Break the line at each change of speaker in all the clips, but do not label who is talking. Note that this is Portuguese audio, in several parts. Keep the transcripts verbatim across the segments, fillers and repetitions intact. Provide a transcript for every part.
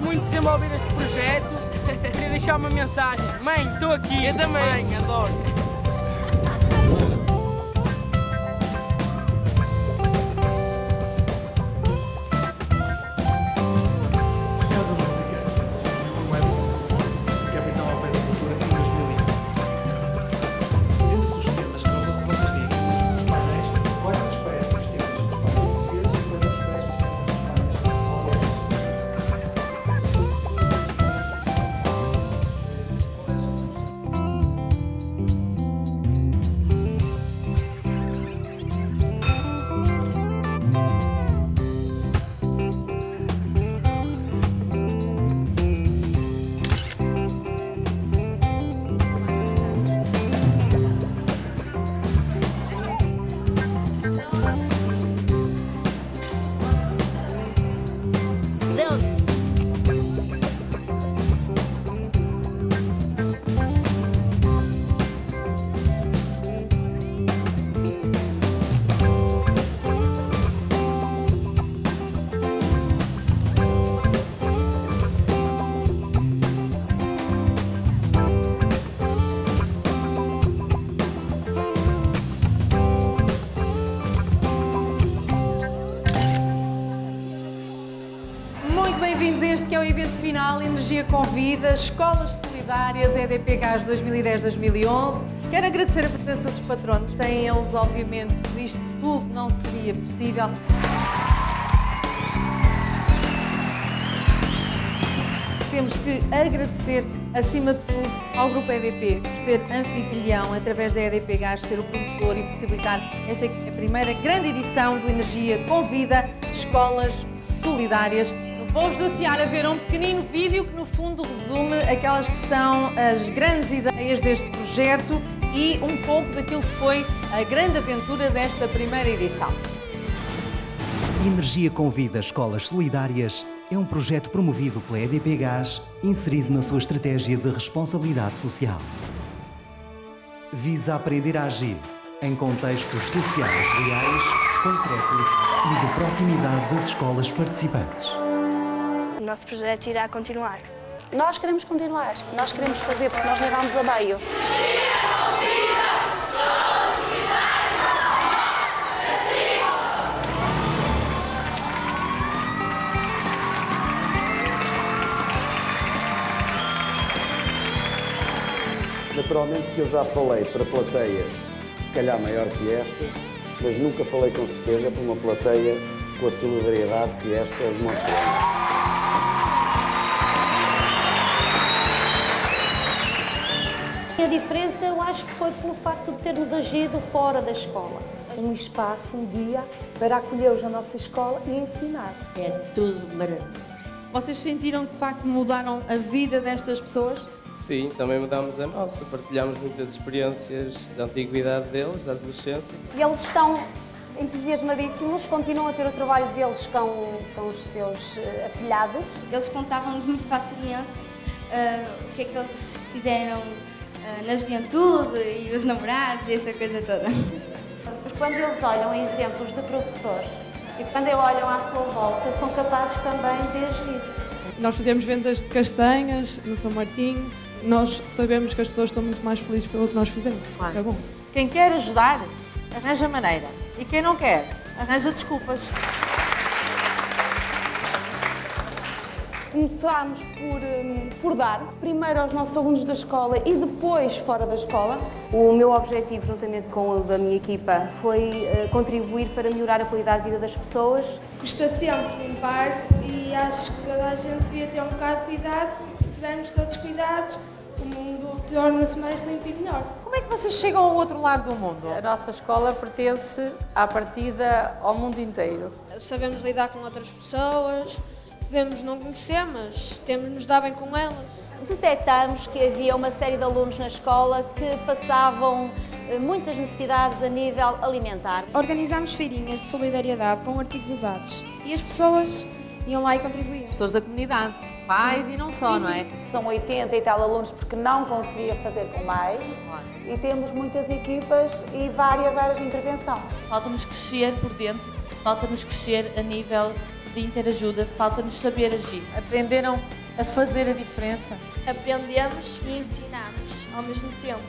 muito desenvolver este projeto. Queria deixar uma mensagem. Mãe, estou aqui.
Eu também.
Mãe, adoro.
Bem-vindos a este que é o evento final, Energia com Vida, Escolas Solidárias, E D P Gás dois mil e dez a dois mil e onze. Quero agradecer a presença dos patronos, sem eles, obviamente, isto tudo não seria possível. Temos que agradecer, acima de tudo, ao Grupo E D P por ser anfitrião, através da E D P Gás, ser o promotor e possibilitar esta é a primeira grande edição do Energia com Vida, Escolas Solidárias. Vou-vos desafiar a ver um pequenino vídeo que, no fundo, resume aquelas que são as grandes ideias deste projeto e um pouco daquilo que foi a grande aventura desta primeira edição.
Energia com Vida Escolas Solidárias é um projeto promovido pela E D P Gás, inserido na sua estratégia de responsabilidade social. Visa aprender a agir em contextos sociais reais, concretos e de proximidade das escolas participantes.
O nosso projeto irá continuar.
Nós queremos continuar, nós queremos fazer porque nós levamos a meio.
Naturalmente que eu já falei para plateias, se calhar maior que esta, mas nunca falei com certeza para uma plateia com a solidariedade que esta demonstrou.
A diferença, eu acho que foi pelo facto de termos agido fora da escola.
Um espaço, um dia, para acolher-os na nossa escola e ensinar.
É tudo maravilhoso.
Vocês sentiram que, de facto, mudaram a vida destas pessoas?
Sim, também mudámos a nossa. Partilhámos muitas experiências da antiguidade deles, da adolescência.
E eles estão entusiasmadíssimos, continuam a ter o trabalho deles com, com os seus uh, afilhados.
Eles contavam-nos muito facilmente uh, o que é que eles fizeram uh, na juventude e os namorados e essa coisa toda.
Porque quando eles olham exemplos de professores e quando eles olham à sua volta, são capazes também de agir.
Nós fizemos vendas de castanhas no São Martinho. Nós sabemos que as pessoas estão muito mais felizes pelo que nós fizemos.
Claro.
Isso é bom.
Quem quer ajudar, arranja maneira. E quem não quer, arranja desculpas.
Começámos por, um, por dar, primeiro aos nossos alunos da escola e depois fora da escola.
O meu objetivo, juntamente com o da minha equipa, foi uh, contribuir para melhorar a qualidade de vida das pessoas.
Custa sempre limpar e acho que toda a gente devia ter um bocado de cuidado, porque se tivermos todos cuidados, o mundo torna-se mais limpo e melhor.
Como é que vocês chegam ao outro lado do mundo?
A nossa escola pertence, à partida, ao mundo inteiro.
Sabemos lidar com outras pessoas, podemos não conhecer, mas temos de nos dar bem com elas.
Detectámos que havia uma série de alunos na escola que passavam muitas necessidades a nível alimentar.
Organizámos feirinhas de solidariedade com artigos usados e as pessoas iam lá e contribuíam.
Pessoas da comunidade, pais sim. E não só, sim, não é?
Sim. São oitenta e tal alunos porque não conseguia fazer com mais. Claro. E temos muitas equipas e várias áreas de intervenção.
Falta-nos crescer por dentro, falta-nos crescer a nível de
de interajuda, falta-nos saber agir.
Aprenderam a fazer a diferença?
Aprendemos e ensinamos ao mesmo tempo.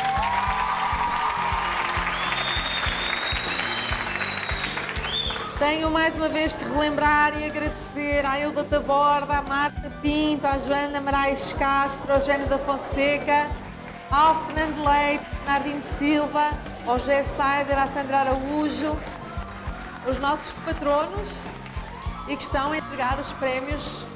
Tenho mais uma vez que relembrar e agradecer à Hilda Taborda, à Marta Pinto, à Joana Moraes Castro, ao Eugênio da Fonseca, ao Fernando Leite, ao Nardino Silva, ao José Saider, à Sandra Araújo, os nossos patronos e que estão a entregar os prémios.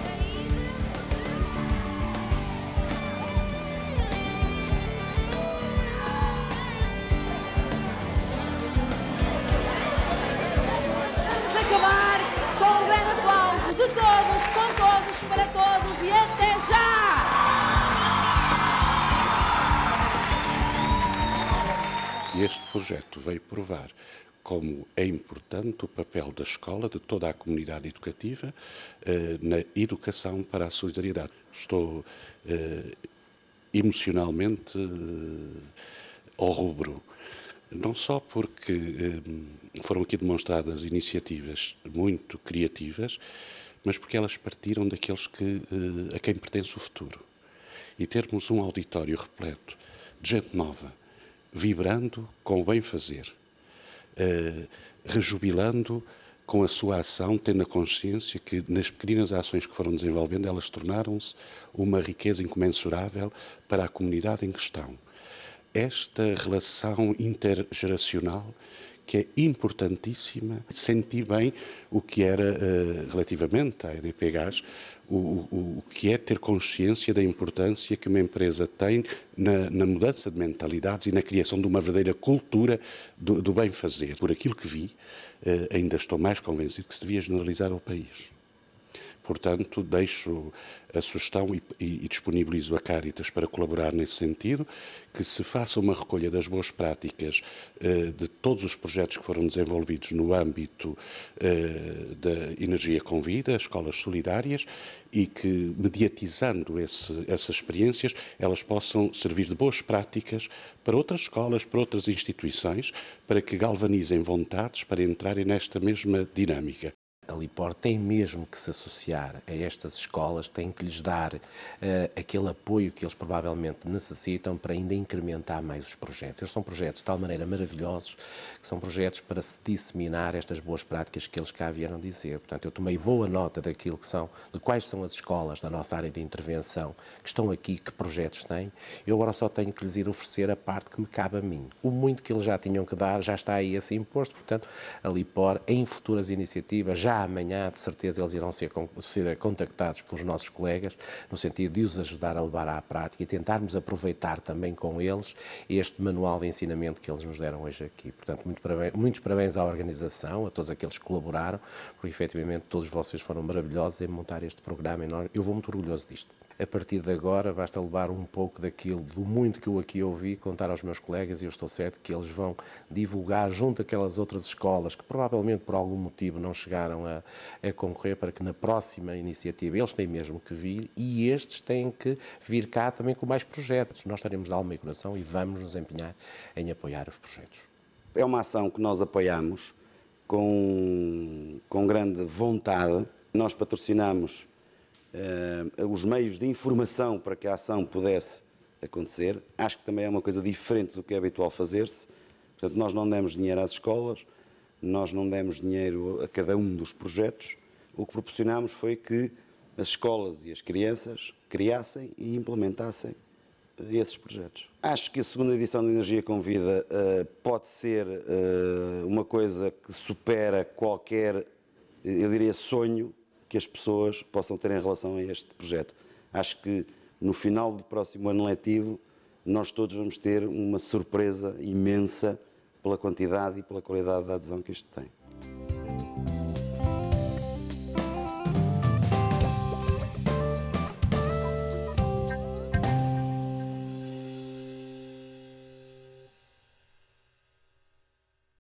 Acabar com um grande aplauso de todos, com todos, para todos e até já!
Este projeto veio provar como é importante o papel da escola, de toda a comunidade educativa, eh, na educação para a solidariedade. Estou eh, emocionalmente eh, ao rubro. Não só porque eh, foram aqui demonstradas iniciativas muito criativas, mas porque elas partiram daqueles que, eh, a quem pertence o futuro. E termos um auditório repleto de gente nova, vibrando com o bem-fazer, eh, rejubilando com a sua ação, tendo a consciência que nas pequenas ações que foram desenvolvendo, elas tornaram-se uma riqueza incomensurável para a comunidade em questão. Esta relação intergeracional que é importantíssima. Senti bem o que era, uh, relativamente à E D P Gás, o, o, o que é ter consciência da importância que uma empresa tem na, na mudança de mentalidades e na criação de uma verdadeira cultura do, do bem-fazer. Por aquilo que vi, uh, ainda estou mais convencido que se devia generalizar ao país. Portanto, deixo a sugestão e, e, e disponibilizo a Cáritas para colaborar nesse sentido, que se faça uma recolha das boas práticas eh, de todos os projetos que foram desenvolvidos no âmbito eh, da Energia com Vida, escolas solidárias, e que, mediatizando esse, essas experiências, elas possam servir de boas práticas para outras escolas, para outras instituições, para que galvanizem vontades para entrarem nesta mesma dinâmica.
A Lipor tem mesmo que se associar a estas escolas, tem que lhes dar uh, aquele apoio que eles provavelmente necessitam para ainda incrementar mais os projetos. Eles são projetos de tal maneira maravilhosos, que são projetos para se disseminar estas boas práticas que eles cá vieram dizer. Portanto, eu tomei boa nota daquilo que são, de quais são as escolas da nossa área de intervenção que estão aqui, que projetos têm. Eu agora só tenho que lhes ir oferecer a parte que me cabe a mim. O muito que eles já tinham que dar já está aí assim imposto. Portanto, a Lipor, em futuras iniciativas, já amanhã, de certeza, eles irão ser, ser contactados pelos nossos colegas, no sentido de os ajudar a levar à prática e tentarmos aproveitar também com eles este manual de ensinamento que eles nos deram hoje aqui. Portanto, muito parabéns, muitos parabéns à organização, a todos aqueles que colaboraram, porque efetivamente todos vocês foram maravilhosos em montar este programa enorme. Eu vou muito orgulhoso disto. A partir de agora, basta levar um pouco daquilo, do muito que eu aqui ouvi, contar aos meus colegas, e eu estou certo que eles vão divulgar junto àquelas outras escolas que provavelmente por algum motivo não chegaram a, a concorrer, para que na próxima iniciativa eles têm mesmo que vir, e estes têm que vir cá também com mais projetos. Nós estaremos de alma e coração e vamos nos empenhar em apoiar os projetos.
É uma ação que nós apoiamos com, com grande vontade. Nós patrocinamos Uh, os meios de informação para que a ação pudesse acontecer. Acho que também é uma coisa diferente do que é habitual fazer-se. Portanto, nós não demos dinheiro às escolas, nós não demos dinheiro a cada um dos projetos. O que proporcionámos foi que as escolas e as crianças criassem e implementassem esses projetos. Acho que a segunda edição de Energia com Vida uh, pode ser uh, uma coisa que supera qualquer, eu diria, sonho que as pessoas possam ter em relação a este projeto. Acho que no final do próximo ano letivo nós todos vamos ter uma surpresa imensa pela quantidade e pela qualidade da adesão que isto tem.